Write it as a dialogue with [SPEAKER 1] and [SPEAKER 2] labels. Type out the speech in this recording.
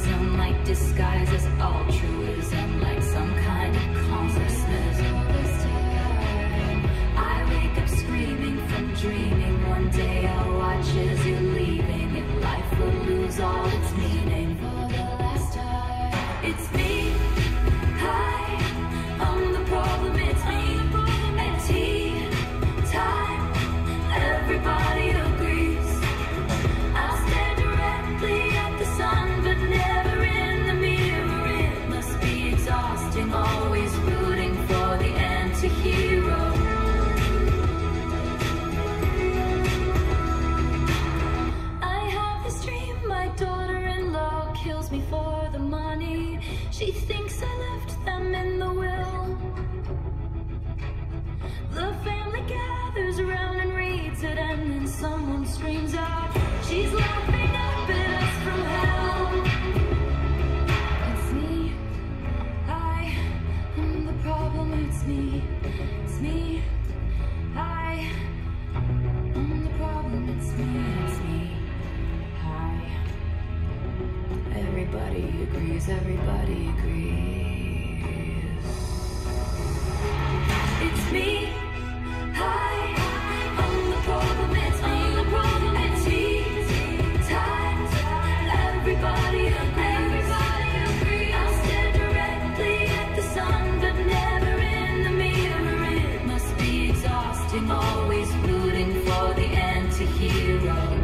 [SPEAKER 1] heroism, like disguise as altruism, like some kind of consciousness. I wake up screaming from dreaming. One day I'll watch as you're leaving, if life will lose all its meaning. For the last time, it's me. Hi, I'm the problem, it's me. At tea time, everybody agrees. I'll stare directly at the sun, but never in the mirror. It must be exhausting, always rooting for the anti-hero. I have this dream, my daughter-in-law kills me for the money. She thinks I left them in the will. The family gathers around and reads it, and then someone screams out, she's laughing up at us from hell. It's me. I am the problem. It's me. It's me. I am the problem. It's me. It's me. Hi. Everybody agrees. Everybody agrees. It's me. Hi, I'm the problem, it's me, the problem, it's tea time, everybody agrees, I'll stare directly at the sun, but never in the mirror. It must be exhausting, always rooting for the anti-hero.